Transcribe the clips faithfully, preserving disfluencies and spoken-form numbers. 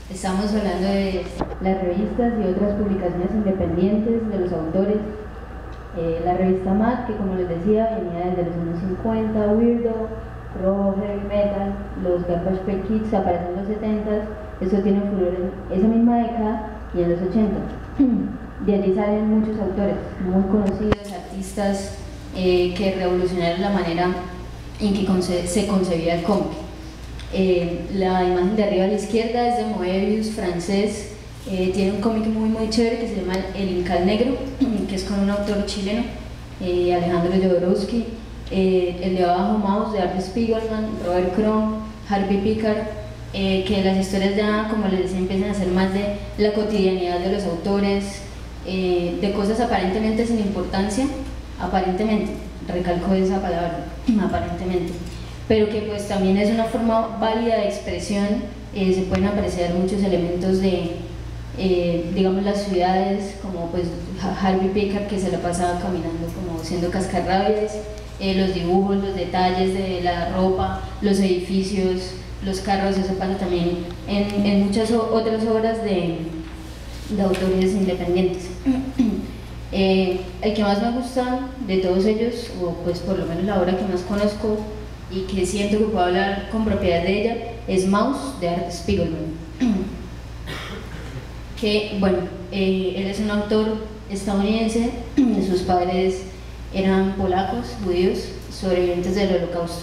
Estamos hablando de las revistas y otras publicaciones independientes de los autores. Eh, la revista Mad, que como les decía, venía desde los años cincuenta, Weirdo, Rock, Heavy Metal, los Garbage Pail Kids aparecen en los setentas, eso tiene furor en esa misma década y en los ochenta. De allí salen muchos autores muy conocidos, artistas eh, que revolucionaron la manera en que conce se concebía el cómic. Eh, la imagen de arriba a la izquierda es de Moebius, francés. Eh, tiene un cómic muy muy chévere que se llama El Incal Negro, que es con un autor chileno, eh, Alejandro Jodorowsky. Eh, el de abajo, Mouse, de Art Spiegelman, Robert Crumb, Harvey Pekar, eh, que las historias ya, como les decía, empiezan a ser más de la cotidianidad de los autores, eh, de cosas aparentemente sin importancia, aparentemente, recalco esa palabra, aparentemente, pero que pues también es una forma válida de expresión. Eh, se pueden apreciar muchos elementos de, eh, digamos, las ciudades, como pues Harvey Pekar, que se la pasa caminando como siendo cascarrabias, eh, los dibujos, los detalles de la ropa, los edificios, los carros. Eso pasa también en, en muchas otras obras de, de autores independientes. Eh, el que más me gusta de todos ellos, o pues por lo menos la obra que más conozco y que siento que puedo hablar con propiedad de ella, es Mouse, de Art Spiegelman. Que, bueno, eh, él es un autor estadounidense, sus padres eran polacos, judíos, sobrevivientes del Holocausto.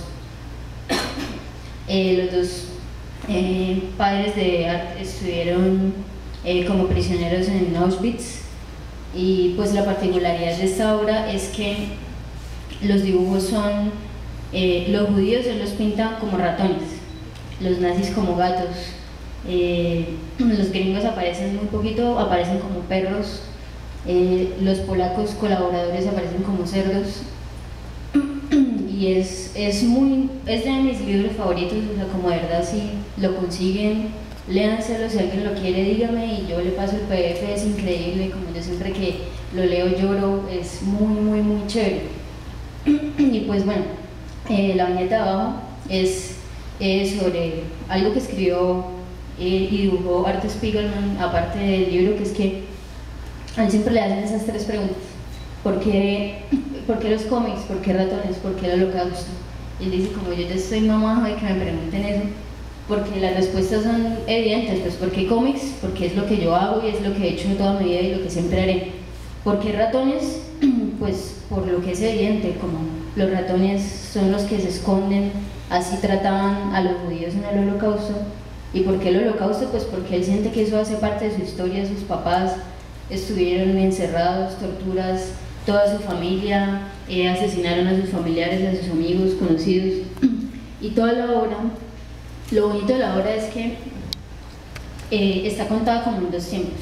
Eh, los dos eh, padres de Art estuvieron eh, como prisioneros en Auschwitz, y pues la particularidad de esta obra es que los dibujos son, eh, los judíos él los pinta como ratones, los nazis como gatos, eh, los gringos aparecen muy poquito, aparecen como perros, eh, los polacos colaboradores aparecen como cerdos, y es, es muy, es de mis libros favoritos. O sea, como de verdad, si lo consiguen, léanselo. Si alguien lo quiere, dígame y yo le paso el P D F. Es increíble, como yo siempre que lo leo lloro, es muy muy muy chévere. Y pues bueno, eh, la viñeta de abajo es eh, sobre algo que escribió eh, y dibujó Art Spiegelman, aparte del libro, que es que a él siempre le hacen esas tres preguntas: ¿por qué, ¿por qué los cómics? ¿Por qué ratones? ¿Por qué el Holocausto? Y él dice, como yo ya estoy mamá de que me pregunten eso, porque las respuestas son evidentes. Pues ¿por qué cómics? Porque es lo que yo hago y es lo que he hecho toda mi vida y lo que siempre haré. ¿Por qué ratones? Pues por lo que es evidente, como los ratones son los que se esconden, así trataban a los judíos en el Holocausto. ¿Y por qué el Holocausto? Pues porque él siente que eso hace parte de su historia. Sus papás estuvieron encerrados, torturas, toda su familia, eh, asesinaron a sus familiares, a sus amigos, conocidos. Y toda la obra, lo bonito de la obra es que eh, está contada como en dos tiempos.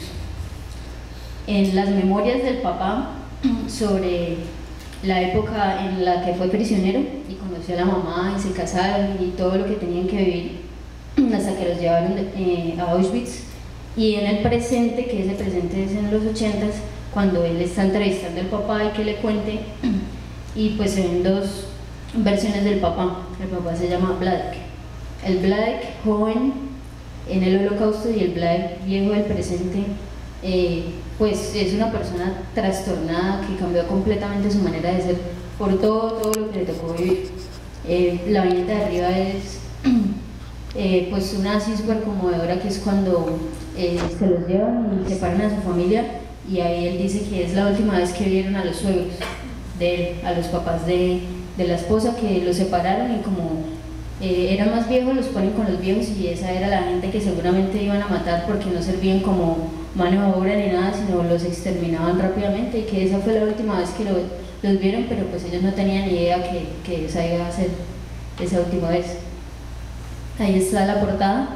En las memorias del papá sobre la época en la que fue prisionero y conoció a la mamá y se casaron y todo lo que tenían que vivir hasta que los llevaron eh, a Auschwitz, y en el presente, que ese presente es en los ochentas, cuando él está entrevistando al papá y que le cuente, y pues se ven dos versiones del papá. El papá se llama Vladek, el Vladek joven en el Holocausto y el Vladek viejo del presente. Eh, pues es una persona trastornada que cambió completamente su manera de ser por todo, todo lo que le tocó vivir. Eh, la viñeta de arriba es eh, pues una así súper conmovedora, que es cuando eh, se los llevan y separan a su familia, y ahí él dice que es la última vez que vieron a los suegros de él, a los papás de, de la esposa, que los separaron, y como eh, eran más viejos los ponen con los viejos, y esa era la gente que seguramente iban a matar porque no servían como mano de obra ni nada, sino los exterminaban rápidamente, y que esa fue la última vez que lo, los vieron, pero pues ellos no tenían ni idea que, que esa iba a ser esa última vez. Ahí está la portada,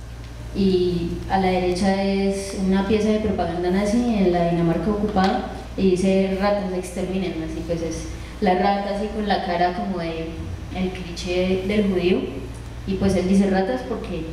y a la derecha es una pieza de propaganda nazi en la Dinamarca ocupada, y dice ratas exterminen, así pues es la rata así con la cara como de el cliché del judío, y pues él dice ratas porque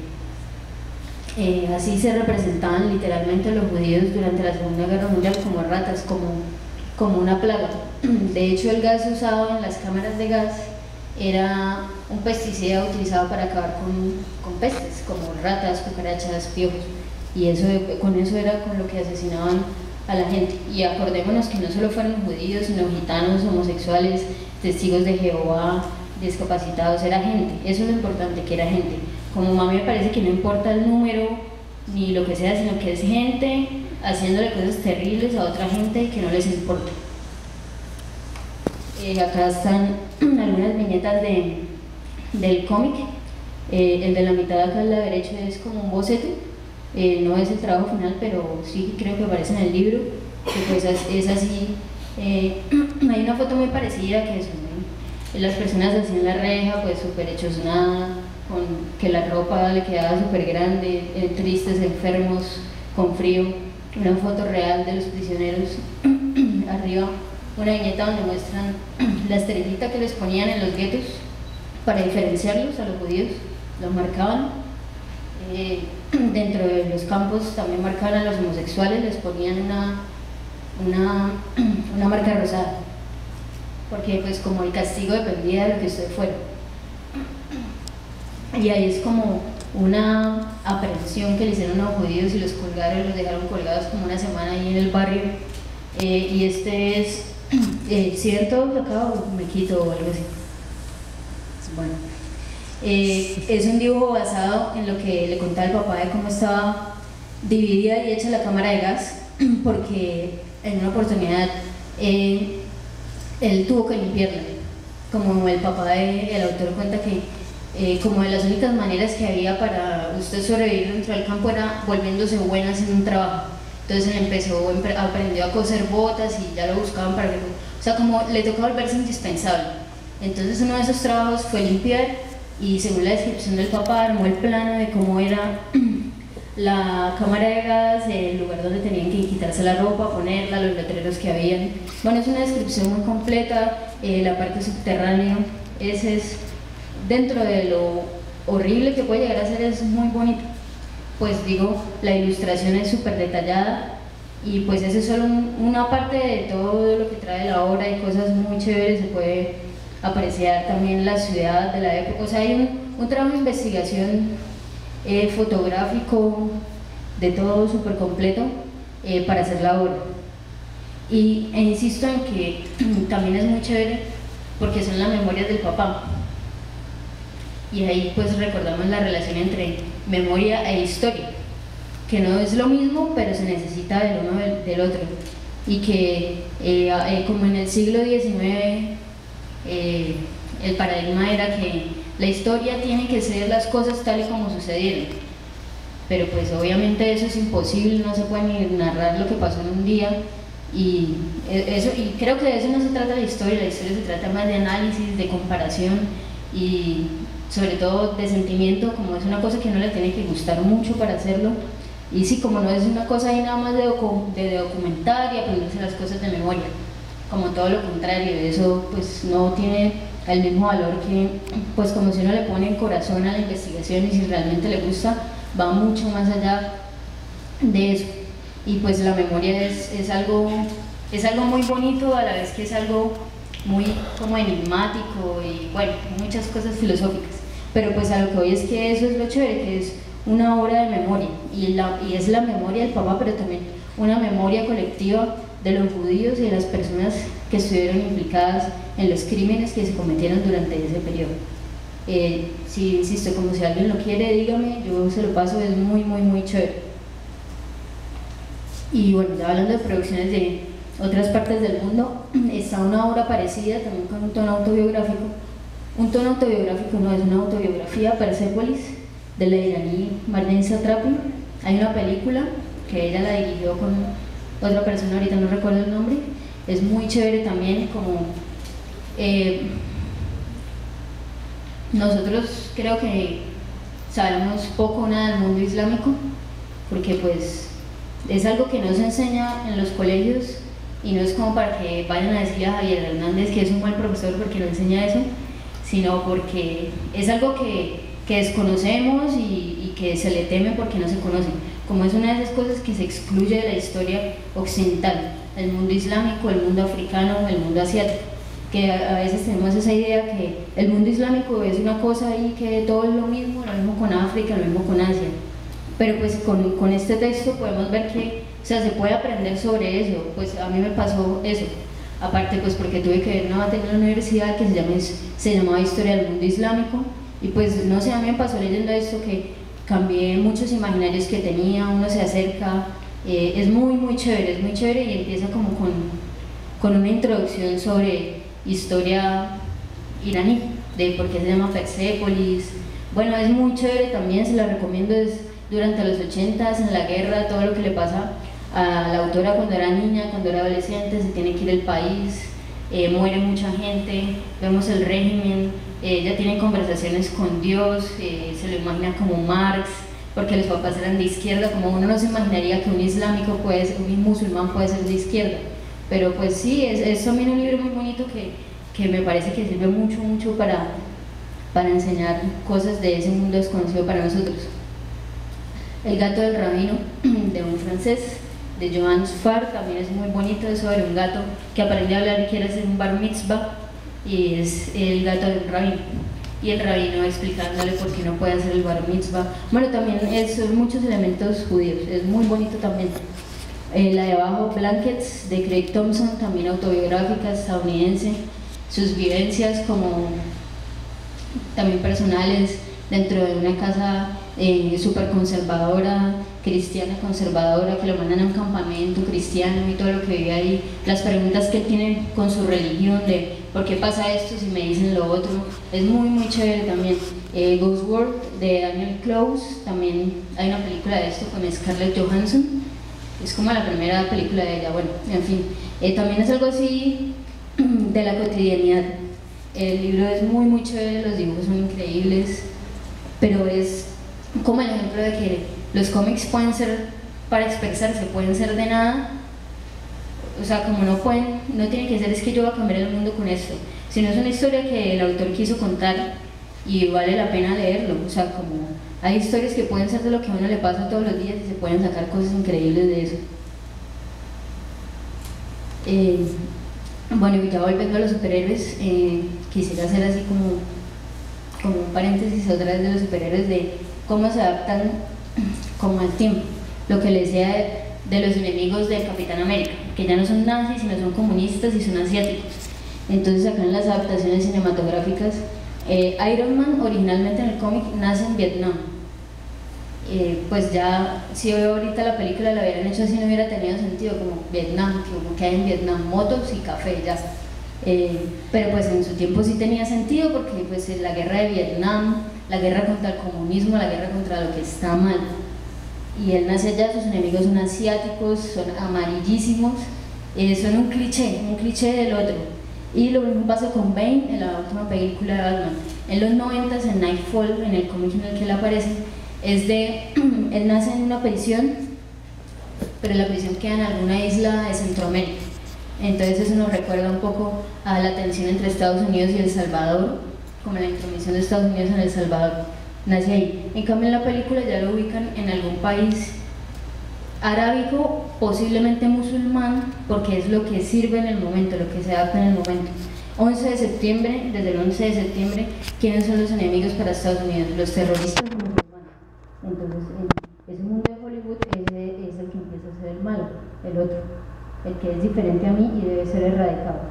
eh, así se representaban literalmente los judíos durante la Segunda Guerra Mundial, como ratas, como, como una plaga. De hecho, el gas usado en las cámaras de gas era un pesticida utilizado para acabar con, con pestes, como ratas, cucarachas, piojos, y eso, con eso era con lo que asesinaban a la gente. Y acordémonos que no solo fueron judíos, sino gitanos, homosexuales, testigos de Jehová, discapacitados, era gente. Eso es lo importante, que era gente. Como a mí me parece que no importa el número ni lo que sea, sino que es gente haciéndole cosas terribles a otra gente que no les importa. Eh, acá están algunas viñetas de, del cómic. Eh, el de la mitad de acá a la derecha es como un boceto, eh, no es el trabajo final, pero sí creo que aparece en el libro, que pues es, es así. Eh, hay una foto muy parecida que son las personas así en la reja, pues súper hechos nada, con que la ropa le quedaba súper grande, eh, tristes, enfermos, con frío. Una foto real de los prisioneros. Arriba una viñeta donde muestran la estrellita que les ponían en los guetos para diferenciarlos a los judíos, los marcaban. Eh, dentro de los campos también marcaban a los homosexuales, les ponían una, una, una marca rosada, porque pues como el castigo dependía de lo que usted fuera. Y ahí es como una aprehensión que le hicieron a los judíos y los colgaron, los dejaron colgados como una semana ahí en el barrio. Eh, y este es, eh, ¿cierto? Acá o me quito o algo así. Bueno, eh, es un dibujo basado en lo que le contaba el papá de cómo estaba dividida y hecha la cámara de gas, porque en una oportunidad eh, él tuvo que limpiarla. Como el papá del autor cuenta que eh, como de las únicas maneras que había para usted sobrevivir dentro del campo era volviéndose buena en un trabajo. Entonces él empezó, aprendió a coser botas y ya lo buscaban para que, o sea, como le tocó volverse indispensable. Entonces uno de esos trabajos fue limpiar, y según la descripción del papá armó el plano de cómo era la cámara de gas, el lugar donde tenían que quitarse la ropa, ponerla, los letreros que habían. Bueno, es una descripción muy completa. Eh, la parte subterránea, ese es, dentro de lo horrible que puede llegar a ser, es muy bonito. Pues digo, la ilustración es súper detallada, y pues esa es solo un, una parte de todo lo que trae la obra. Hay cosas muy chéveres, se puede apreciar también la ciudad de la época. O sea, hay un, un trabajo de investigación eh, fotográfico, de todo súper completo eh, para hacer la obra. Y e insisto en que también es muy chévere porque son las memorias del papá, y ahí pues recordamos la relación entre memoria e historia, que no es lo mismo, pero se necesita del uno del, del otro, y que eh, eh, como en el siglo diecinueve eh, el paradigma era que la historia tiene que ser las cosas tal y como sucedieron, pero pues obviamente eso es imposible, no se puede ni narrar lo que pasó en un día. Y, eso, y creo que de eso no se trata la historia. La historia se trata más de análisis, de comparación y sobre todo de sentimiento, como es una cosa que no le tiene que gustar mucho para hacerlo. Y sí, como no es una cosa ahí nada más de, docu de documentar y aprenderse las cosas de memoria, como todo lo contrario, eso pues no tiene el mismo valor que, pues como si uno le pone corazón a la investigación y si realmente le gusta, va mucho más allá de eso. Y pues la memoria es, es, algo, es algo muy bonito, a la vez que es algo muy como enigmático y bueno, muchas cosas filosóficas. Pero pues a lo que voy es que eso es lo chévere, que es una obra de memoria, y, la, y es la memoria del papá, pero también una memoria colectiva de los judíos y de las personas que estuvieron implicadas en los crímenes que se cometieron durante ese periodo. Eh, si, insisto, como si alguien lo quiere, dígame, yo se lo paso, es muy, muy, muy chévere. Y bueno, ya hablando de producciones de otras partes del mundo, está una obra parecida, también con un tono autobiográfico. Un tono autobiográfico no, es una autobiografía, Persepolis, de la iraní Marjane Satrapi. Hay una película que ella la dirigió con otra persona, ahorita no recuerdo el nombre. Es muy chévere también, como eh, nosotros creo que sabemos poco nada del mundo islámico, porque pues es algo que no se enseña en los colegios, y no es como para que vayan a decirle a Javier Hernández que es un buen profesor porque no enseña eso, sino porque es algo que, que desconocemos y, y que se le teme porque no se conoce, como es una de esas cosas que se excluye de la historia occidental, el mundo islámico, el mundo africano, el mundo asiático. que a, a veces tenemos esa idea que el mundo islámico es una cosa y que todo es lo mismo, lo mismo con África, lo mismo con Asia, pero pues con, con este texto podemos ver que, o sea, se puede aprender sobre eso. Pues a mí me pasó eso, aparte pues porque tuve que ver una materia en la universidad que se, llama, se llamaba Historia del Mundo Islámico, y pues no sé, a mí me pasó leyendo esto que cambié muchos imaginarios que tenía, uno se acerca, eh, es muy muy chévere, es muy chévere y empieza como con, con una introducción sobre historia iraní, de por qué se llama Persépolis. Bueno, es muy chévere también, se la recomiendo, es durante los ochentas, en la guerra, todo lo que le pasa a la autora cuando era niña, cuando era adolescente, se tiene que ir del país, eh, muere mucha gente, vemos el régimen, eh, ella tiene conversaciones con Dios, eh, se lo imagina como Marx, porque los papás eran de izquierda, como uno no se imaginaría que un islámico puede ser, un musulmán puede ser de izquierda, pero pues sí, es, es también un libro muy bonito que, que me parece que sirve mucho, mucho para, para enseñar cosas de ese mundo desconocido para nosotros. El gato del rabino, de un francés, de Joan Sfar, también es muy bonito, es sobre un gato que aprende a hablar y quiere hacer un bar mitzvah, y es el gato del rabino, y el rabino explicándole por qué no puede hacer el bar mitzvah. Bueno, también es, son muchos elementos judíos, es muy bonito también. Eh, la de abajo, Blankets, de Craig Thompson, también autobiográfica, estadounidense, sus vivencias como también personales dentro de una casa eh, súper conservadora, cristiana conservadora, que lo mandan a un campamento cristiano y todo lo que vive ahí, las preguntas que él tiene con su religión, de por qué pasa esto si me dicen lo otro, es muy muy chévere también. eh, Ghost World, de Daniel Close, también hay una película de esto con Scarlett Johansson, es como la primera película de ella, bueno, en fin, eh, también es algo así de la cotidianidad. El libro es muy muy chévere, los dibujos son increíbles, pero es como el ejemplo de que los cómics pueden ser para expresarse, pueden ser de nada, o sea, como no pueden, no tiene que ser es que yo voy a cambiar el mundo con esto, sino es una historia que el autor quiso contar y vale la pena leerlo. O sea, como hay historias que pueden ser de lo que a uno le pasa todos los días y se pueden sacar cosas increíbles de eso. Eh, bueno, y ya volviendo a los superhéroes, eh, quisiera hacer así como, como un paréntesis otra vez de los superhéroes, de cómo se adaptan como al tiempo, lo que les decía de, de los enemigos de Capitán América, que ya no son nazis, sino son comunistas y son asiáticos. Entonces acá en las adaptaciones cinematográficas, eh, Iron Man originalmente en el cómic nace en Vietnam. Eh, pues ya, si ahorita la película la hubieran hecho así no hubiera tenido sentido, como Vietnam, como que hay en Vietnam, motos y café, ya. Eh, pero pues en su tiempo sí tenía sentido porque pues la guerra de Vietnam, la guerra contra el comunismo, la guerra contra lo que está mal. Y él nace allá, sus enemigos son asiáticos, son amarillísimos, eh, son un cliché, un cliché del otro. Y lo mismo pasa con Bane en la última película de Batman. En los noventas, en Nightfall, en el cómic en el que él aparece, es de, él nace en una prisión, pero la prisión queda en alguna isla de Centroamérica. Entonces eso nos recuerda un poco a la tensión entre Estados Unidos y El Salvador, como la intromisión de Estados Unidos en El Salvador, nace ahí. En cambio en la película ya lo ubican en algún país arábico, posiblemente musulmán, porque es lo que sirve en el momento, lo que se adapta en el momento. once de septiembre, desde el once de septiembre, ¿quiénes son los enemigos para Estados Unidos? Los terroristas musulmanes. Entonces, en ese mundo de Hollywood, ese es el que empieza a ser el malo, el otro, el que es diferente a mí y debe ser erradicado.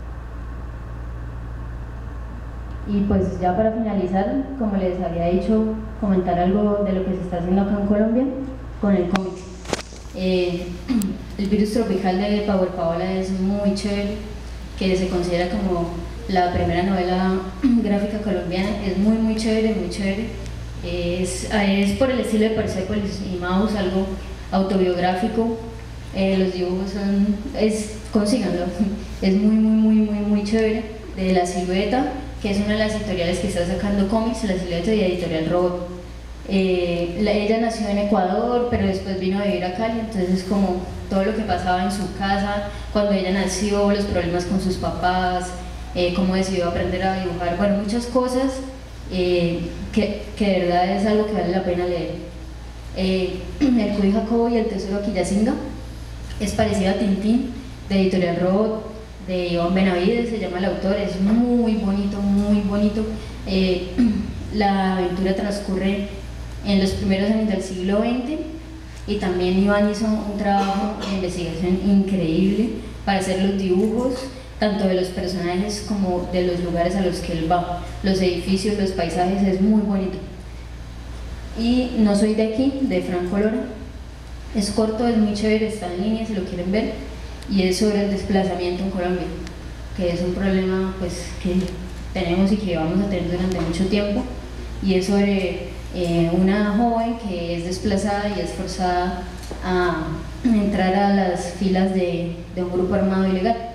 Y pues ya para finalizar, como les había dicho, comentar algo de lo que se está haciendo acá en Colombia con el cómic. Eh, el virus tropical de Power Paola es muy chévere, que se considera como la primera novela gráfica colombiana, es muy muy chévere, muy chévere. Es, es por el estilo de Persepolis y Maus, algo autobiográfico. Eh, los dibujos son, es, consíganlo, es muy muy muy muy muy chévere. De La Silueta, que es una de las editoriales que está sacando cómics, La Silueta y Editorial Robot. Eh, la, ella nació en Ecuador, pero después vino a vivir a Cali, entonces es como todo lo que pasaba en su casa cuando ella nació, los problemas con sus papás, eh, cómo decidió aprender a dibujar, bueno, muchas cosas eh, que, que de verdad es algo que vale la pena leer. Eh, el Cuy Jacobo y el Tesoro Quillacinga es parecido a Tintín, de Editorial Robot, de Iván Benavides, se llama el autor, es muy bonito, muy bonito. Eh, la aventura transcurre en los primeros años del siglo veinte y también Iván hizo un trabajo de investigación increíble para hacer los dibujos, tanto de los personajes como de los lugares a los que él va, los edificios, los paisajes, es muy bonito. Y No soy de aquí, de Franco Lora, es corto, es muy chévere, está en línea si lo quieren ver, y es sobre el desplazamiento en Colombia, que es un problema pues que tenemos y que vamos a tener durante mucho tiempo, y es sobre eh, una joven que es desplazada y es forzada a entrar a las filas de, de un grupo armado ilegal.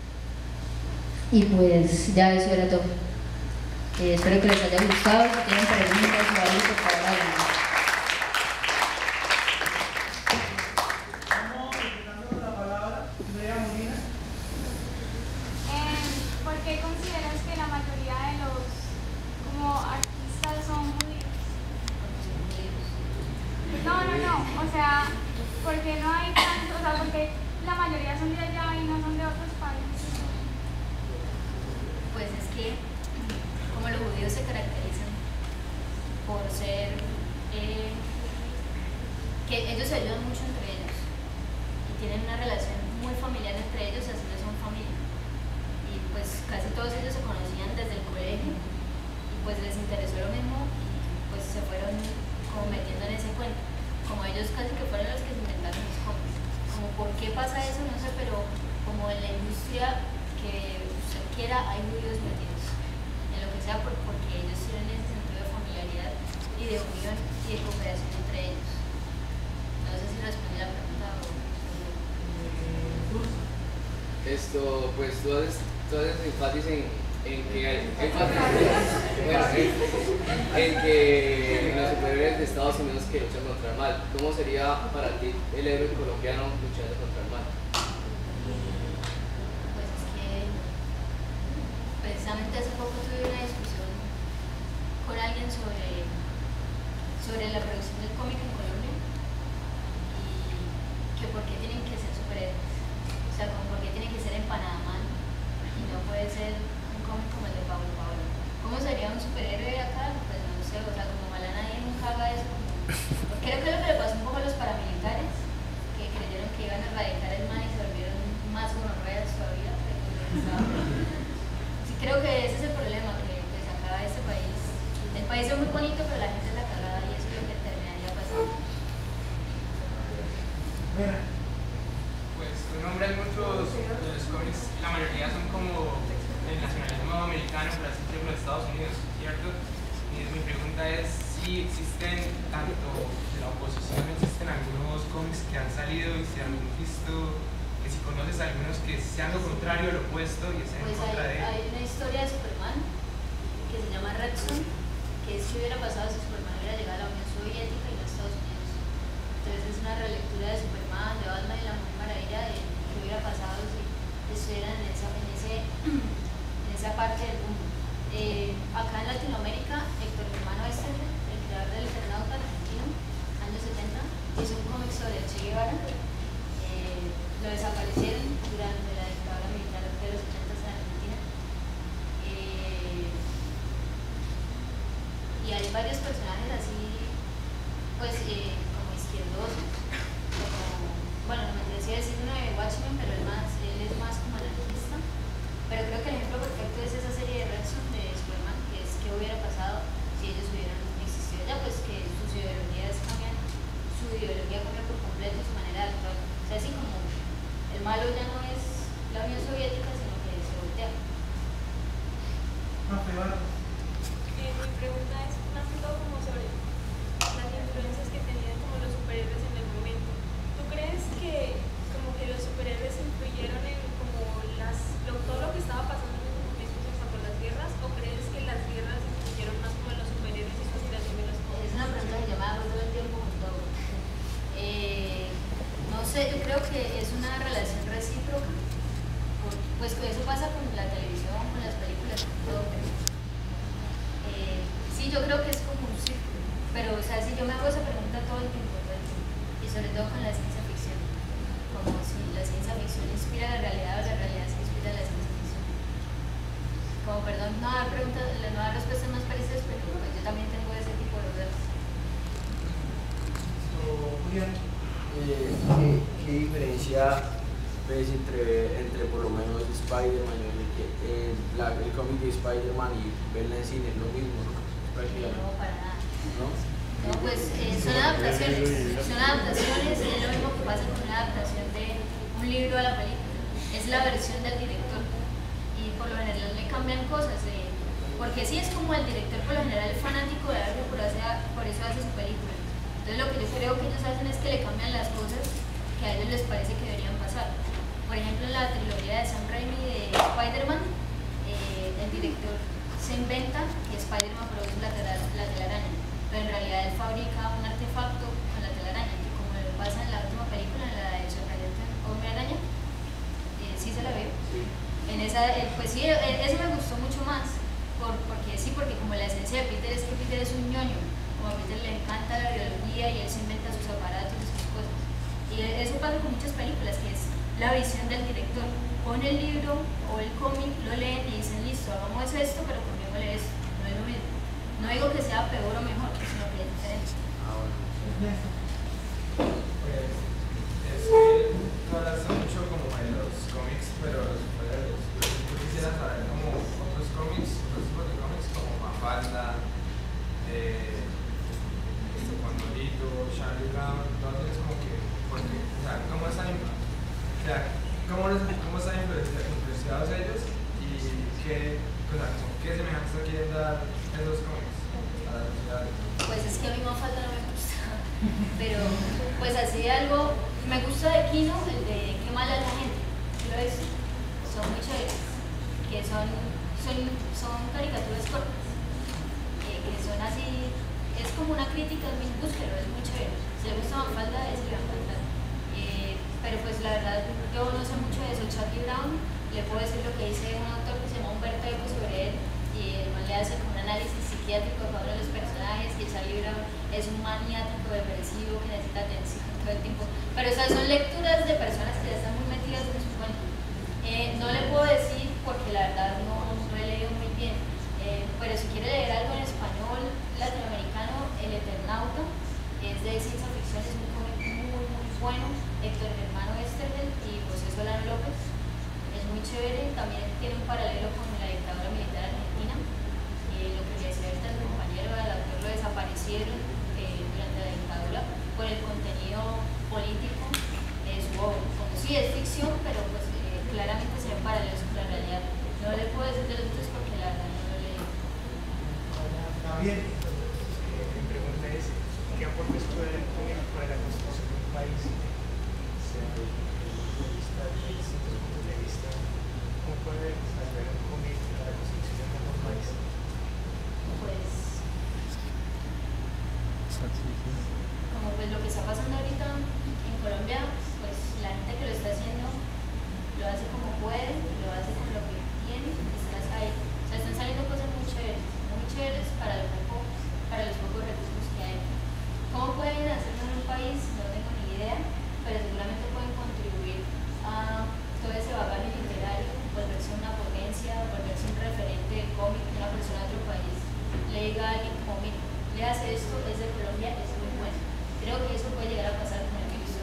Y pues ya eso era todo. Eh, espero que les haya gustado. Si tienen preguntas o algo, por favor, háganlo. Vamos empezando la palabra, Andrea Molina. Eh, ¿Por qué consideras que la mayoría de los como artistas son judíos? No, no, no. O sea, ¿por qué no hay tanto? O sea, porque la mayoría son de allá y no son de otros países. Pues es que, como los judíos se caracterizan por ser, eh, que ellos se ayudan mucho entre ellos y tienen una relación muy familiar entre ellos, así no son familia. Y pues casi todos ellos se conocían desde el colegio y pues les interesó lo mismo y pues se fueron como metiendo en ese cuento. Como ellos casi que fueron los que se inventaron los cómics. Como por qué pasa eso, no sé, pero como en la industria que usted quiera hay judíos metidos, en lo que sea, por, porque ellos tienen ese sentido de familiaridad y de unión y de cooperación entre ellos. No sé si respondí la pregunta o... Esto, pues tú haces, tú haces énfasis en, en que hay énfasis, bueno, en, en que los superiores de Estados Unidos que luchan contra el mal. ¿Cómo sería para ti el héroe colombiano luchando contra el mal? Precisamente hace poco tuve una discusión con alguien sobre, sobre la producción del cómic en Colombia y que por qué tienen que ser superhéroes, o sea, como por qué tiene que ser en Panamá y no puede ser un cómic como el de Pablo Pablo. ¿Cómo sería un superhéroe acá? Pues no sé, o sea, como mala nadie nunca haga eso. Como, creo que es lo que le pasó un poco a los paramilitares, que creyeron que iban a erradicar el mal y se volvieron más gonorreas todavía, pero creo que ese es el problema, que pues acá este país, el país es muy bonito, pero la gente es la cagada y eso es lo que terminaría pasando. Pues tú nombras muchos de los cómics, la mayoría son como del nacionalismo americano, por así decirlo, de Estados Unidos, ¿cierto? Y mi pregunta es si existen, tanto de la oposición, existen algunos cómics que han salido y se han visto, que si conoces algunos que sean lo contrario, lo opuesto y estén pues en contra hay, de... hay una historia de Superman que se llama Red Son, que es que hubiera pasado si Superman hubiera llegado a la Unión Soviética y no a Estados Unidos. Entonces es una relectura de Superman, de Batman y la Mujer Maravilla, de qué hubiera pasado si estuvieran en esa, en ese, en esa parte del mundo. Eh, acá en Latinoamérica, Héctor Hermano Ester, el creador del Eternauta argentino, años setenta, hizo un cómic sobre el Che Guevara. Lo desaparecieron durante la dictadura militar de los setenta en Argentina. Eh, y hay varios personajes así, pues, eh, como izquierdosos, como, bueno, no me decía decir uno de Watchmen, pero él, más, él es más como anarquista. Pero creo que el ejemplo perfecto es esa serie de Red Son de Superman, que es qué hubiera pasado si ellos hubieran existido ya, pues que sus ideologías cambian, su ideología cambia por completo, su manera de actuar. O sea, así como el malo ya no es la Unión Soviética, sino que se voltea. No, pero bueno. Eh, mi pregunta es más que todo como sobre las influencias que tenían como los superhéroes en el momento. ¿Tú crees que como que los superhéroes influyeron en como las, lo, todo lo que estaba pasando en esos momentos, o sea, por las guerras, o crees que las guerras influyeron más como en los superhéroes y su aspiración de los cómics? Es una pregunta que yo me hago todo el tiempo con todo. Eh, no sé, yo creo que es una relación recíproca, pues que eso pasa con la televisión, con las películas, con todo. Eh, sí, yo creo que es como un círculo, pero o sea, si yo me hago esa pregunta todo el tiempo, todo el tiempo, y sobre todo con la ciencia ficción, como si la ciencia ficción inspira la realidad o la realidad se inspira de la ciencia ficción. Como, perdón, no dar preguntas, no dar respuestas más precisas, pero pues yo también tengo ese tipo de dudas. Julián. Eh, ¿qué, ¿Qué diferencia ves entre, entre por lo menos Spider-Man y el, eh, la, el cómic de Spider-Man y verla en cine? Es lo mismo, ¿no? No, para nada. ¿No? No, pues eh, son adaptaciones, son adaptaciones, y es lo mismo que pasa con una adaptación de un libro a la película. Es la versión del director y por lo general le cambian cosas, eh, porque sí es como el director por lo general es fanático de algo, por, hace, por eso hace su película. Entonces lo que yo creo que ellos hacen es que le cambian las cosas que a ellos les parece que deberían pasar. Por ejemplo, en la trilogía de Sam Raimi de Spider-Man, eh, el director se inventa que Spider-Man produce la, tela, la telaraña, pero en realidad él fabrica un artefacto con la telaraña, que como lo pasa en la última película, en la de Sorprendente Hombre Araña, eh, sí se la veo. En esa, eh, pues sí, eh, eso me gustó mucho más, por, porque sí, porque como la esencia de Peter es que Peter es un ñoño, como a Peter le encanta la biología y él se inventa sus aparatos y sus cosas. Y eso pasa con muchas películas, que es la visión del director. Pone el libro o el cómic, lo leen y dicen, listo, hagamos esto, pero conmiémosle esto. No es lo mismo. No digo que sea peor o mejor, sino que es diferente. Ah, bueno. Pues es que tú hablas mucho como de los cómics, pero los superhéroes. Yo quisiera saber como otros cómics, otros tipos de cómics como Mafalda, eh, este, Condorito, Charlie Brown, todos es como que, porque, o sea, ¿cómo están, o sea, cómo, cómo están influenciados ellos y qué, o sea, como, qué semejanza quieren dar esos cómics a la sociedad? Pues es que a mí Mafalda no me gusta, pero pues así algo, me gusta de Kino, el de Qué mala es la gente, ¿lo ves? Son muy chéveres, que son, son, son caricaturas cortas, eh, que son así, es como una crítica al mismo, pero es muy chévere. Si le gusta Mafalda, es le va a encantar. Eh, pero pues la verdad, yo no sé mucho de eso. Charlie Brown, le puedo decir lo que dice un autor que se llama Humberto Eco sobre él, y el man le hace como un análisis psiquiátrico de cada uno de los personajes, que Charlie Brown es un maniático depresivo que necesita atención todo el tiempo. Pero esas son lecturas de personas que ya están muy metidas en su cuento. Eh, no le puedo decir porque la verdad no, no he leído muy bien, eh, pero si quiere leer algo en español latinoamericano, El Eternauta, es de ciencia ficción, es un cómic muy muy bueno. Héctor Germano Estervel y José Solano López, es muy chévere. También tiene un paralelo con la dictadura militar argentina, eh, lo que le decía ahorita el compañero, al autor lo desaparecieron eh, durante la dictadura por el contenido político de su obra. Como sí es ficción, pero pues eh, claramente se ven paralelos con la realidad. No le puedo decir de los otros porque la verdad no lo he leído. Gabriel, eh, mi pregunta es, ¿qué aportes puede el cómic para la construcción de un país? Sea desde el punto de vista de distintos puntos de vista, ¿cómo puede ayudar un cómic a la construcción de un mejor país? Pues, como pues lo que está pasando ahorita en Colombia, pues la gente que lo está haciendo lo hace como puede, lo hace con lo que tiene, están ahí. O sea, están saliendo cosas muy chéveres, muy chéveres para, lo poco, para los pocos recursos que hay. ¿Cómo pueden hacerlo en un país? No tengo ni idea, pero seguramente pueden contribuir a todo ese bagaje literario, volverse una potencia, volverse un referente del cómic, que una persona de otro país le diga a alguien como, mira, le hace esto, es de Colombia, es muy bueno. Creo que eso puede llegar a pasar con el virus.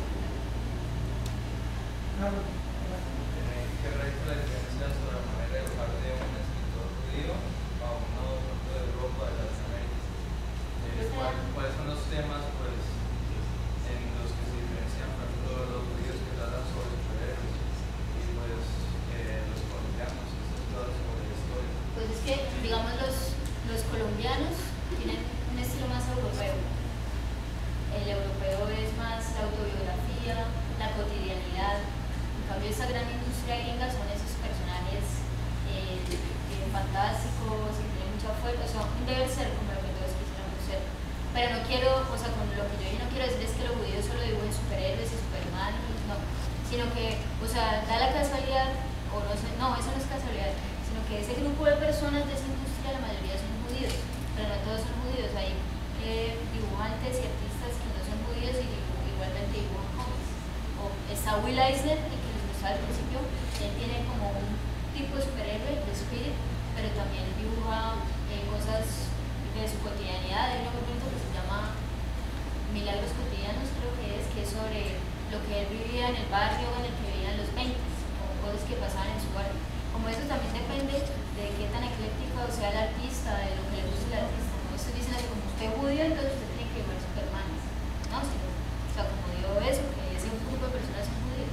¿Qué radica la diferencia sobre la manera de hablar de un escritor judío a uno de Europa, de las Américas? Eh, ¿cuál, ¿Cuáles son los temas pues, en los que se diferencian, por ejemplo, los judíos que tratan sobre superhéroes y pues, eh, los colombianos que se tratan sobre la historia? Pues es que, digamos, los, los colombianos tienen un estilo más europeo. El europeo es más la autobiografía, la cotidianidad. En cambio, esa gran industria gringa son esos personajes eh, eh, fantásticos, que tienen mucha fuerza, o sea, un deber ser como lo que todos quisiéramos ser. Pero no quiero, o sea, con lo que yo no quiero decir es que los judíos solo dibujen superhéroes y Superman, no, sino que, o sea, da la casualidad, o no sé, no, eso no es casualidad, sino que ese grupo de personas de esa industria, la mayoría son judíos, pero no todos son judíos, hay eh, dibujantes y artistas que no son judíos y igualmente dibujan cómics. O está Will Eisner, el que les gustaba al principio, él tiene como un tipo de superhéroe, de Spirit, pero también dibuja eh, cosas de su cotidianidad. Hay un momento que se llama Milagros Cotidianos, creo que es, que es sobre lo que él vivía en el barrio en el que vivía en los veinte, o cosas que pasaban en su barrio. Como eso también depende de qué tan ecléctico sea el artista, de lo que le guste el artista. No estoy diciendo que como usted es judío, entonces usted tiene que ver Superman. No, sino, o sea, como digo eso, que ese grupo de personas son judíos.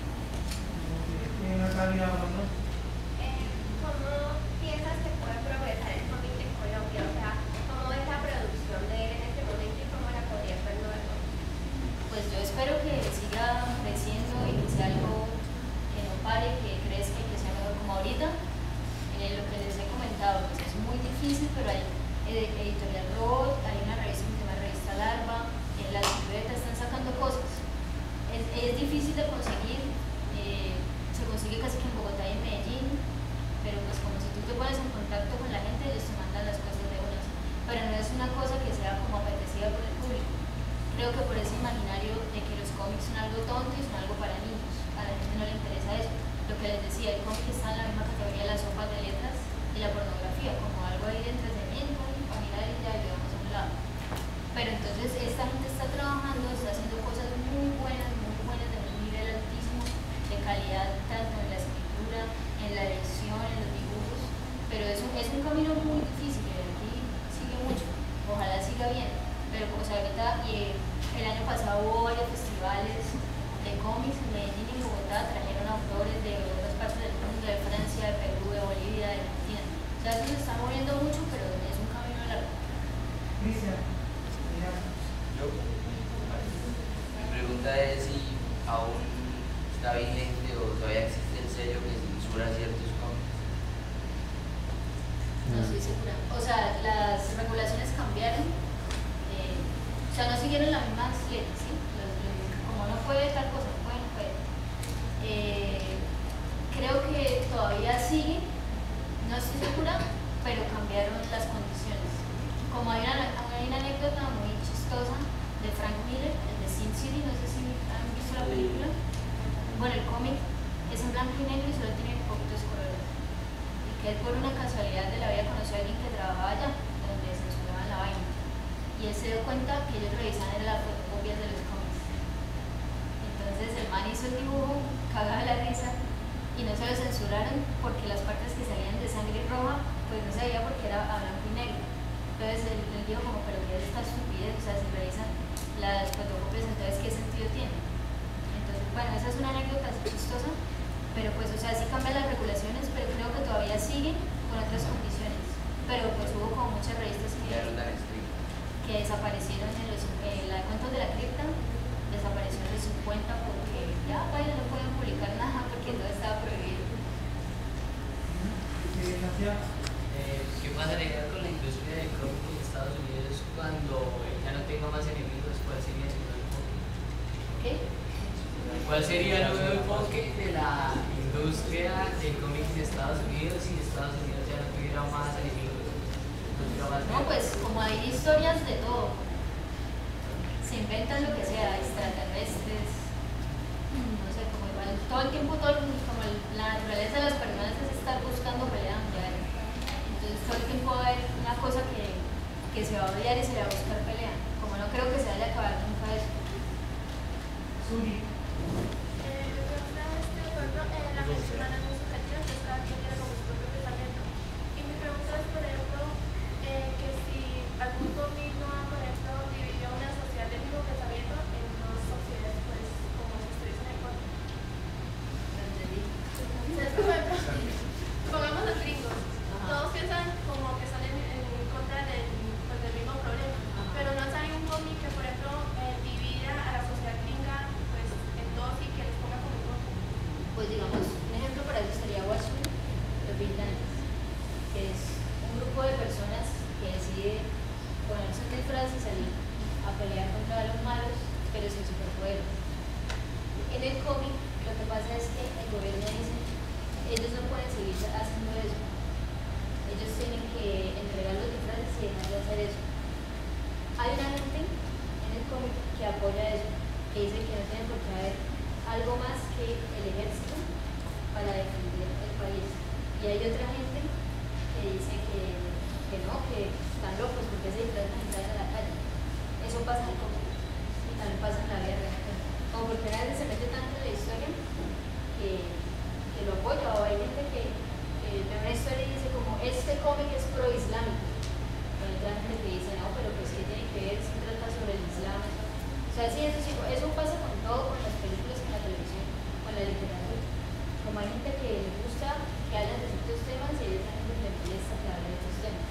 ¿Tiene Natalia o no? Eh, ¿Cómo piensas que puede progresar el cómic en Colombia? O sea, ¿cómo es la producción de él en este momento y cómo la podría hacer nuevo? Pues yo espero que siga creciendo y que sea algo que no pare, que crezca y que sea mejor como ahorita. Eh, lo que les he comentado, pues es muy difícil, pero hay eh, Editorial Robot, hay una revista que se llama Revista Larva, en las libretas están sacando cosas. Es, es difícil de conseguir, eh, se consigue casi que en Bogotá y en Medellín, pero pues como si tú te pones en contacto con la gente, ellos te mandan las cosas de unas. Pero no es una cosa que sea como apetecida por el público. Creo que por ese imaginario de que los cómics son algo tonto y son algo para niños, a la gente no le interesa eso. Lo que les decía, el cómic está en la misma categoría de las sopas de letras y la pornografía, como algo ahí de entretenimiento, y para mirar y ya lo damos a un lado. Pero entonces esta gente está trabajando, está haciendo cosas muy buenas, muy buenas, de un nivel altísimo, de calidad, tanto en la escritura, en la edición, en los dibujos, pero es un, es un camino muy difícil, y aquí sigue mucho, ojalá siga bien, pero como se ahorita, y el año pasado hubo varios festivales de cómics en Medellín y en Bogotá, trajeron autores de otras partes del mundo, de Francia, de Perú, de Bolivia, de Argentina. O sea, eso se está moviendo mucho, pero es un camino largo. Cristian, mira. Yo, mi pregunta es si aún está vigente o todavía existe el sello que censura ciertos cómics. No estoy segura. O sea, las regulaciones cambiaron, eh, o sea, no siguieron las mismas letras, ¿sí? Los, los, como no puede tal cosa, no puede, no puede. Eh, creo que todavía sigue, no estoy segura, pero cambiaron las condiciones. Como hay una, hay una anécdota muy chistosa de Frank Miller, el de Sin City, no sé si han visto la película. Bueno, el cómic es en blanco y negro y solo tiene poquitos colores. Y que él por una casualidad de la vida conoció a alguien que trabajaba allá, donde censuraban la vaina. Y él se dio cuenta que ellos revisaban las fotocopias de los cómics. Entonces el man hizo el dibujo, cagaba la risa, y no se lo censuraron porque las partes que salían de sangre roja, pues no se veía porque era a blanco y negro. Entonces él, él dijo como, pero ¿qué es esta estupidez? O sea, si revisan las fotocopias, entonces ¿qué sentido tiene? Entonces, bueno, esa es una anécdota chistosa, pero pues, o sea, sí cambian las regulaciones, pero creo que todavía siguen con otras condiciones. Pero pues hubo como muchas revistas que, que desaparecieron en los, eh, la cuentos de la cripta, desapareció en los cincuenta porque ya, vaya, no pueden publicar nada porque todo estaba prohibido. Eh, ¿Qué pasaría con la industria del cómic en Estados Unidos cuando ya no tenga más enemigos? ¿Cuál sería el nuevo enfoque? ¿Qué? ¿Cuál sería el nuevo enfoque de la industria del cómic en Estados Unidos si Estados Unidos ya no tuviera más enemigos? No, tuviera más No, pues como hay historias de todo, se inventan lo que sea, extraterrestres, no sé, como igual, todo el tiempo, todo el, como el, la naturaleza de las personas es estar buscando pelea mundial. Entonces todo el tiempo va a haber una cosa que, que se va a odiar y se va a buscar pelea. Como no creo que se vaya a acabar nunca eso. Suri. Eh, me pregunta este, por ejemplo, en la mencionan en música creativa, que cada quien tiene como su propio pensamiento. Y mi pregunta es, por ejemplo, eh, que si algún cómic no ha, por ejemplo, dividido una sociedad del mismo pensamiento en dos sociedades, pues, como si estuviesen en contra. Entonces, por ejemplo, pongamos los gringos. Todos piensan como que están en, en contra del, pues, del mismo problema, pero no sale un cómic que, por ejemplo, eh, divida a la sociedad gringa pues, en dos y que les ponga como un contra. Pues digamos, un ejemplo para eso sería Watchmen, los Vigilantes, que es un grupo de personas que decide ponerse un disfraz y salir a pelear contra los malos, pero sin superpoder. En el cómic, lo que pasa es que el gobierno dice, ellos no pueden seguir haciendo eso. Ellos tienen que entregar los disfraces y dejar de hacer eso. Hay una gente en el cómic que apoya eso, que dice que no tiene por qué haber algo más que el ejército para defender el país. Y hay otra gente que dice que, que no, que están locos porque se disfrazan y salen a la calle. Eso pasa en cómic y también pasa en la vida real. Como porque una vez se mete tanto en la historia que, que lo apoya, o hay gente que, que ve una historia y dice como este cómic es pro-islámico. Hay otra gente que dice no, pero pues ¿qué tiene que ver si trata sobre el islam? O sea, sí, eso, sí, eso pasa con todo, con las películas, con la televisión, con la literatura. Como hay gente que le gusta que hablen de ciertos temas y hay otra gente que le molesta que hablen de estos temas.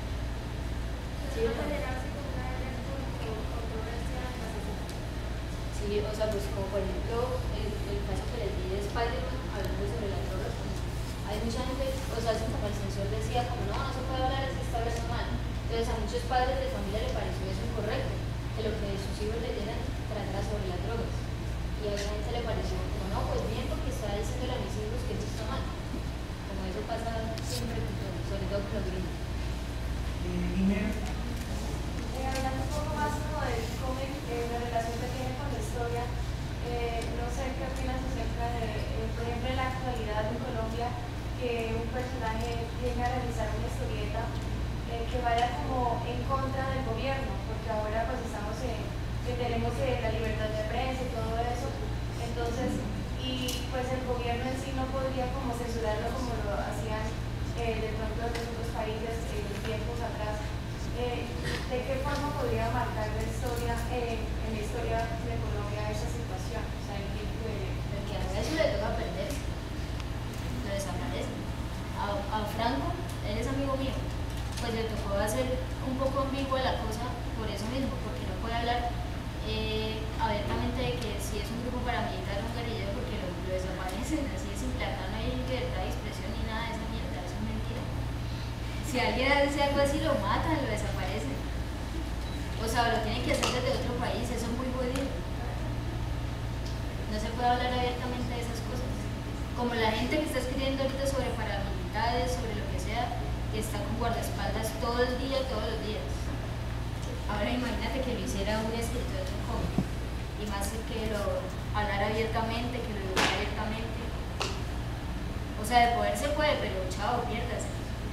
Sí, ¿No generarse como una gran controversia en la sociedad? sí, o sea, pues como por ejemplo el, el caso que les di de Spider-Man hablando sobre las drogas, pues, hay mucha gente, o sea, como el censor decía como no, no se puede hablar, es que está hablando mal. Entonces a muchos padres de familia le pareció eso incorrecto, que lo que sus hijos leyeran tratara sobre las drogas. Y a otra gente le pareció como no, pues bien, porque está diciéndole a mis hijos que eso está mal. Como eso pasa siempre con todo, sobre todo con los gringos. Eh, Dinero. Eh, hablando un poco más como del cómic, eh, la relación que tiene con la historia, eh, no sé qué opinas acerca de, eh, por ejemplo, en la actualidad en Colombia, que un personaje viene a realizar una historieta eh, que vaya como en contra del gobierno, porque ahora pues estamos en, que tenemos eh, la libertad de prensa y todo eso, entonces, y pues el gobierno en sí no podría como censurarlo como lo hacían eh, de pronto en otros países en eh, tiempos atrás. Eh, ¿De qué forma podría marcar la historia, eh, en la historia de Colombia esa situación? O sea, ¿en qué puede? El que haga eso le toca perder, lo desaparece. A, a Franco, él es amigo mío, pues le tocó hacer un poco ambigua la cosa por eso mismo, porque no puede hablar eh, abiertamente de que si es un grupo paramilitar o un guerrillero, porque lo, lo desaparecen, así de simple. Acá no hay libertad de expresión ni nada de esa mierda, eso es mentira. Si alguien hace algo así, lo matan, lo desaparecen. O sea, lo tienen que hacer desde otro país, eso es muy jodido. No se puede hablar abiertamente de esas cosas. Como la gente que está escribiendo ahorita sobre paramilitares, sobre lo que sea, que está con guardaespaldas todo el día, todos los días. Ahora imagínate que lo hiciera un escritor de un cómic, y más que lo hablara abiertamente, que lo dibujara abiertamente. O sea, de poder se puede, pero chao, piérdase.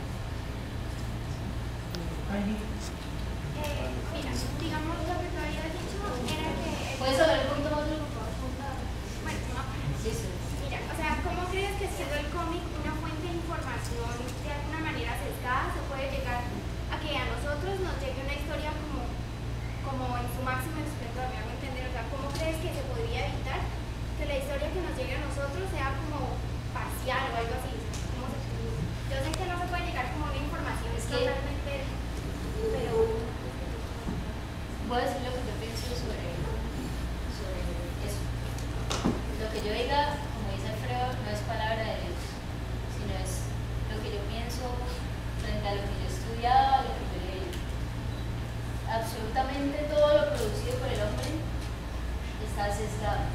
Angie. Eh, mira, digamos lo que tú habías dicho era que... ¿Puedes hablar un poquito más de lo que puedas contar? Bueno, no, Sí, sí. mira, o sea, ¿cómo crees que siendo el cómic una fuente de información de alguna manera sesgada se puede llegar a que a nosotros nos llegue una historia como, como en su máximo esplendor? ¿Me hago entender? O sea, ¿cómo crees que se podría evitar que la historia que nos llegue a nosotros sea como parcial o algo así? ¿Cómo se, yo sé que no se puede llegar como una información Es que- totalmente, pero... Voy a decir lo que yo pienso sobre, sobre eso. Lo que yo diga, como dice Alfredo, no es palabra de Dios, sino es lo que yo pienso frente a lo que yo he estudiado, a lo que yo he leído. Absolutamente todo lo producido por el hombre está sesgado,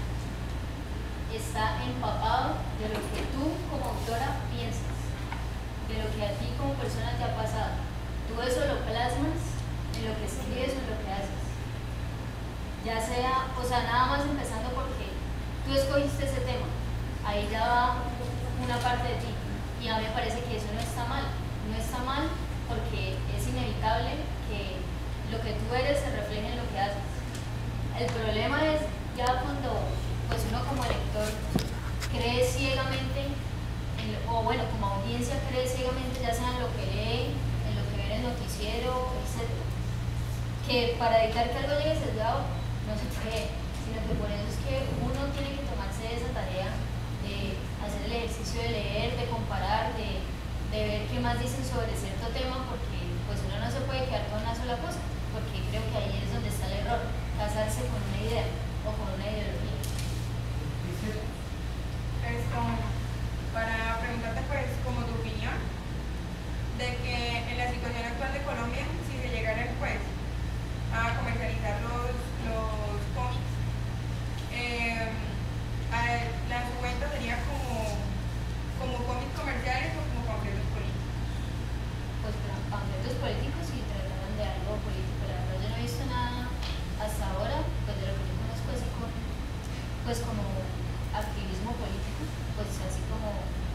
está empapado de lo que tú como autora piensas, de lo que a ti como persona te ha pasado. Tú eso lo plasmas en lo que escribes o en lo que haces. Ya sea, o sea, nada más empezando porque tú escogiste ese tema, ahí ya va una parte de ti. Y a mí me parece que eso no está mal. No está mal porque es inevitable que lo que tú eres se refleje en lo que haces. El problema es ya cuando pues uno como lector cree ciegamente, en lo- o bueno, como audiencia cree ciegamente ya sea en lo que lee, en lo que ve en el noticiero, etcétera. Que para evitar que algo llegue sesgado no se puede, sino que por eso es que uno tiene que tomarse esa tarea de hacer el ejercicio de leer, de comparar, de, de ver qué más dicen sobre cierto tema, porque pues uno no se puede quedar con una sola cosa, porque creo que ahí es donde está el error, casarse con una idea o con una ideología. Dice, Es como para preguntarte pues como tu opinión de que en la situación actual de Colombia, si se llegara pues a comercializar los, los cómics, eh, a- la su cuenta sería como, como cómics comerciales o como panfletos políticos. Pues para panfletos políticos y trataban de algo político. La verdad yo no he visto nada hasta ahora, pues de lo que yo conozco así con, pues como activismo político, pues así como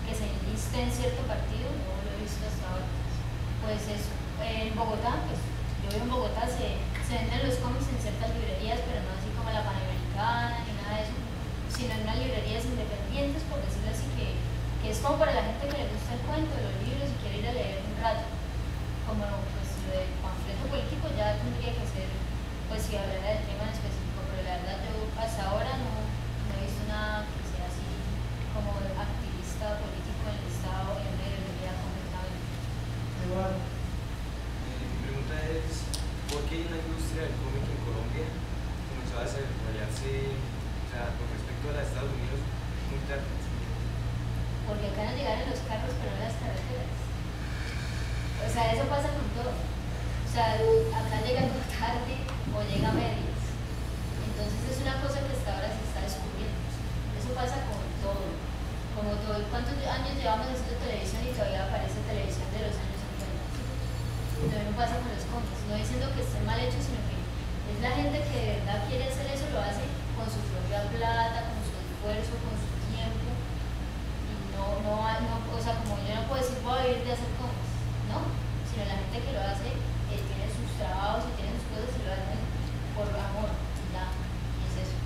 que se enliste en cierto partido, no lo he visto hasta ahora. Pues eso, en Bogotá, pues yo vivo en Bogotá, se, se venden los cómics en ciertas librerías, pero no así como la Panamericana ni nada de eso, sino en unas librerías independientes, por decirlo así, que, que es como para la gente que le gusta el cuento, los libros y quiere ir a leer un rato. Como pues lo del panfleto político ya tendría que ser, pues si hablara del tema en específico, pero la verdad yo hasta ahora no, no he visto nada que sea así como activista político en el Estado y en una librería completamente. Eh, mi pregunta es, ¿por qué la industria del cómic en Colombia comenzó a desarrollarse, o sea, con respecto a los Estados Unidos, muy tarde? Porque acá no llegaron los carros, pero no las carreteras. O sea, eso pasa con todo. O sea, acá llega tarde o llega a medias. Entonces es una cosa que hasta ahora se está descubriendo. Eso pasa con todo. Como todo. ¿Cuántos años llevamos haciendo televisión y todavía aparece televisión de los años cincuenta? Lo mismo pasa con los cómics. No diciendo que estén mal hechos, sino que es la gente que de verdad quiere hacer eso, lo hace con su propia plata, con su esfuerzo, con su tiempo. Y no, no, no, o sea, como yo no puedo decir voy a vivir de hacer cómics, ¿no? Sino la gente que lo hace eh, tiene sus trabajos y tiene sus cosas y lo hacen por amor, y ya, y es eso.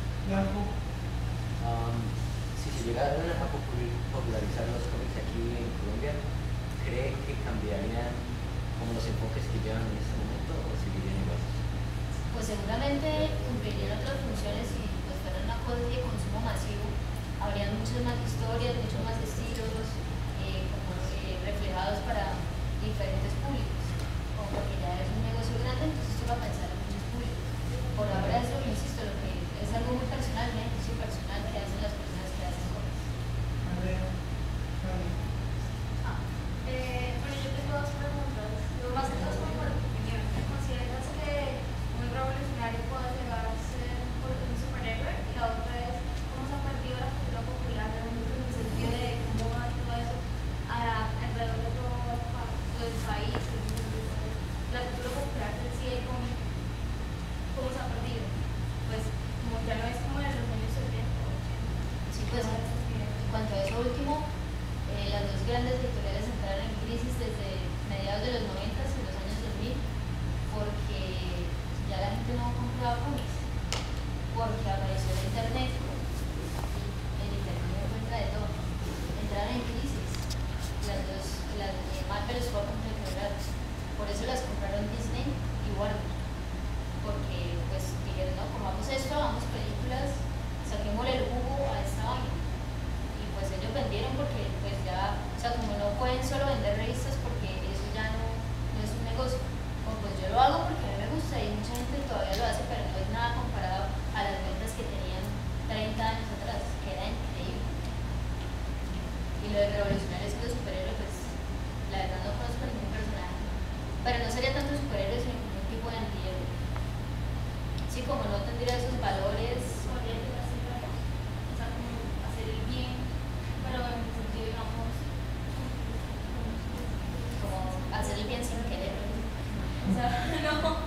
Um, si se llegaran a popularizar los cómics aquí en Colombia, ¿cree que cambiarían como los enfoques que llevan en este momento o seguirían igual? Pues seguramente cumplirían otras funciones y pues fuera una cosa de consumo masivo. Habrían muchas más historias, muchos más estilos, eh, como eh, reflejados para diferentes públicos. Como porque ya es un negocio grande, entonces esto va a pensar en muchos públicos. Por ahora es lo que insisto, lo que es algo muy personal, un ejercicio personal que hacen las personas que hacen cosas. Ah, eh, bueno, yo tengo dos preguntas. Lo más que todo es como por tu opinión. ¿Consideras que un revolucionario puede llegar a ser un superhéroe? Y la otra es, ¿cómo se ha perdido la cultura popular en el sentido de cómo va todo eso a, alrededor de todo, todo el país? La cultura popular del cine, ¿cómo, cómo se ha perdido? Pues como ya no es como en los años setenta. Sí, pues en cuanto a eso último, eh, las dos grandes editoriales entraron en crisis desde mediados de los noventa y los años dos mil porque ya la gente no compraba cómics, porque apareció el internet y el internet no encuentra de todo. Entraron en crisis, las dos, las eh, Marvel fue a punto de quebrar, por eso las compraron Disney y Warner, porque pues dijeron, no, como hagamos esto, hagamos películas, saquémosle el jugo a esta vaina. Y pues ellos vendieron porque pues ya, o sea, como no pueden solo vender revistas porque eso ya no, no es un negocio. Como pues yo lo hago porque a mí me gusta y mucha gente todavía lo hace, pero no es nada comparado a las ventas que tenían treinta años atrás, que era increíble. Y lo de revolucionarios y los superhéroes, pues la verdad no conozco ningún personaje. Pero no sería tanto superhéroe, sino como un tipo de antihéroe. Sí, como no tendría esos valores. O sea, como hacer el bien, pero en el sentido, digamos, Como hacer el bien sin querer. o sea, no.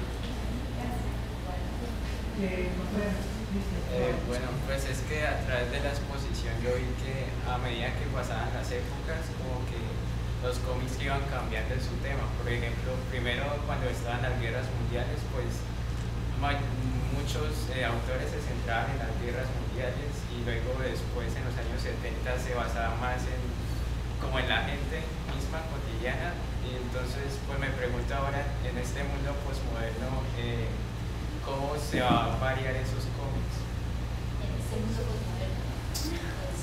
Eh, bueno, pues es que a través de la exposición yo vi que a medida que pasaban las épocas, como que los cómics iban cambiando en su tema. Por ejemplo, primero cuando estaban las guerras mundiales, pues muchos eh, autores se centraban en las guerras mundiales y luego después en los años setenta se basaba más en como en la gente misma cotidiana. Y entonces pues me pregunto ahora en este mundo postmoderno eh, cómo se va a variar esos cómics. En este mundo postmoderno, pues,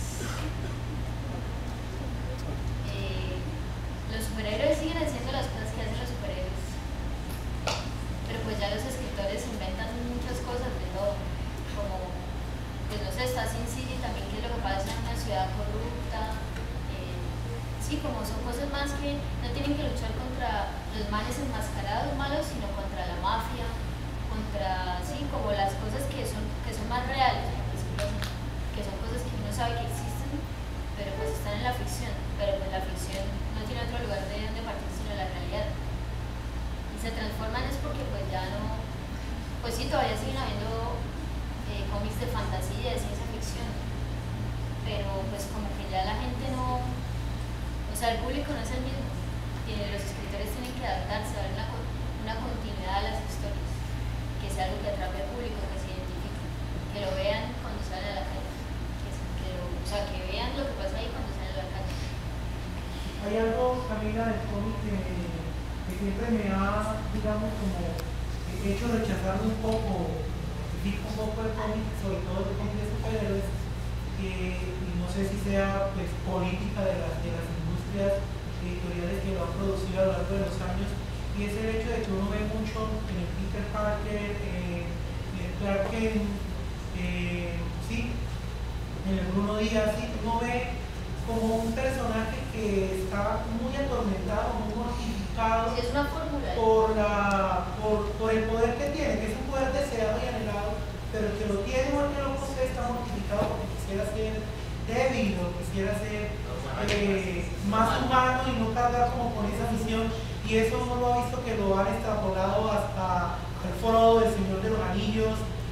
eh, los superhéroes siguen haciendo las cosas que hacen los superhéroes, pero pues ya los escritores inventan muchas cosas de todo, como, pues no sé, está Sin City también, que es lo que pasa en una ciudad corrupta. eh, sí, como son cosas más que no tienen que luchar contra los males enmascarados malos, sino contra la mafia, contra, sí, como las cosas que son, que son más reales, por decirlo así, que son cosas que uno sabe que existen, pero pues están en la ficción, pero pues la ficción no tiene otro lugar de donde partir sino la realidad. Y se transforman es porque pues ya no, pues sí, todavía siguen habiendo eh, cómics de fantasía, de ciencia ficción, pero pues como que ya la gente no, público no es el mismo. Y los escritores tienen que adaptarse, dar una, una continuidad a las historias, que sea algo que atrape al público, que se identifique, que lo vean cuando salen a la calle, que, que lo, o sea, que vean lo que pasa ahí cuando salen a la calle. Hay algo, Camila, del cómic que, que siempre me ha, digamos, como hecho rechazar un poco, critico un poco el cómic, sobre todo el cómic de superhéroes, eh, y no sé si sea pues política de las, de las industrias editoriales que lo han producido a lo largo de los años, y es el hecho de que uno ve mucho en el Peter Parker, eh, en el Clark Kent, eh, sí, en el Bruno Díaz, sí, uno ve como un personaje que está muy atormentado, muy mortificado Es una fórmula. por, la, por, por el poder que tiene, que es un poder deseado y anhelado, pero el que lo tiene o el que lo posee está mortificado porque quisiera ser débil o quisiera ser eh, más humano y no cargar como con esa misión, y eso uno lo ha visto que lo han extrapolado hasta el Frodo del Señor de los Anillos,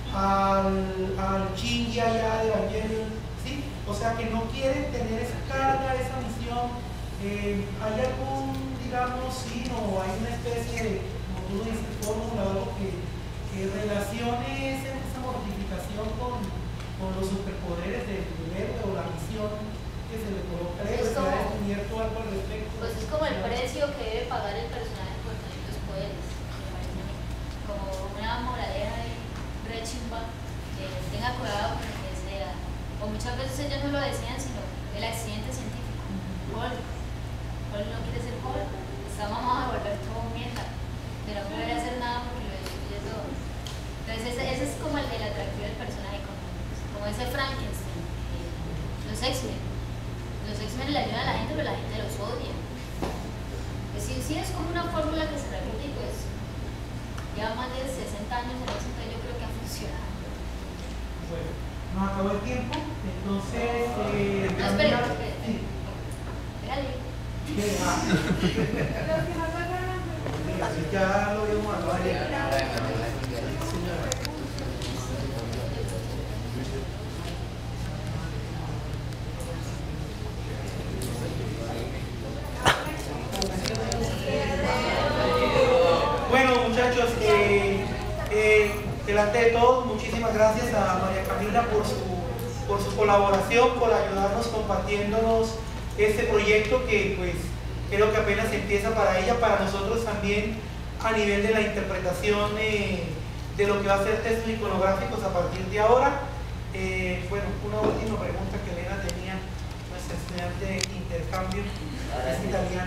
al, al Shinji allá de Evangelion. ¿Sí? O sea que no quieren tener esa carga, esa misión. Eh, ¿Hay algún, digamos, sí, o hay una especie de, como tú lo dices, fórmula o algo que, que relacione esa, esa mortificación con, con los superpoderes del héroe o la misión que se le coloca al héroe? ¿Se ha descubierto algo al respecto? Pues es como el precio que debe pagar el personaje por tener los poderes, me parece a mí. Como una moraleja de rechimba, que tenga cuidado con lo que desea. O muchas veces ellos no lo decían, sino el accidente científico. Hulk. Hulk no quiere ser Hulk. Está mamado a volver todo mierda. Pero no puede hacer nada porque lo destruye todo. Entonces ese, ese es como el del atractivo del personaje, como, como ese Frankenstein. Eh, los X-Men. Los X-Men le ayudan a la gente, pero la gente los odia. Pues sí, sí es como una fórmula que se repite y pues lleva más de sesenta años en eso, entonces yo creo que ha funcionado. Bueno, nos acabó el tiempo, entonces... Eh, no, espera, espera. Sí. Espérale. ¿Qué? Ah. Ya lo vimos a Bueno, muchachos, eh, eh, delante de todos, muchísimas gracias a María Camila por su, por su colaboración, por ayudarnos compartiéndonos este proyecto que pues creo que apenas empieza para ella, para nosotros también a nivel de la interpretación eh, de lo que va a ser textos iconográficos a partir de ahora. Eh, bueno, una última pregunta que Elena tenía, nuestra estudiante de intercambio, es italiana.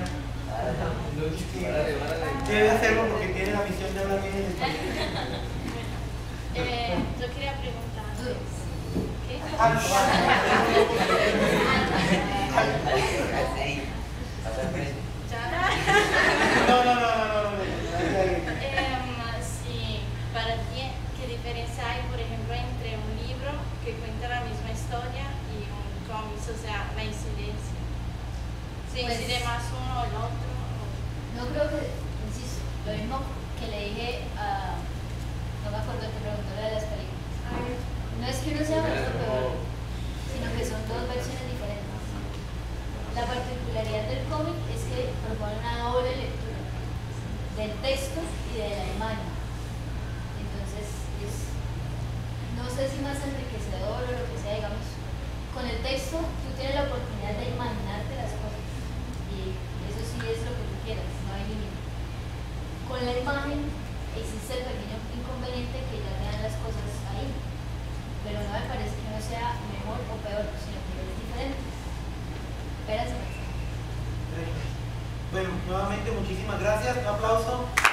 Debe hacerlo porque tiene la misión de hablar bien en español. Eh, yo quería preguntar. ¿Qué? No, no, no, no, no. Eh, sí, para ti, ¿qué diferencia hay, por ejemplo, entre un libro que cuenta la misma historia y un cómic? O sea, la incidencia. ¿Se Pues, incide más uno o el otro? No creo que, insisto, lo mismo que le dije a, no me acuerdo, te preguntó de las películas. No es que uno sea mejor o peor, sino que son dos versiones diferentes. La particularidad del cómic es que propone una doble lectura del texto y de la imagen. Entonces, es, no sé si más enriquecedor o lo que sea, digamos. Con el texto, tú tienes la oportunidad de imaginarte las cosas. Y eso sí es lo que tú quieras, no hay límite. Con la imagen existe el pequeño inconveniente que ya te dan las cosas ahí, pero no me parece que no sea mejor o peor, sino que es diferente. Espérense. Bueno, nuevamente muchísimas gracias, un aplauso.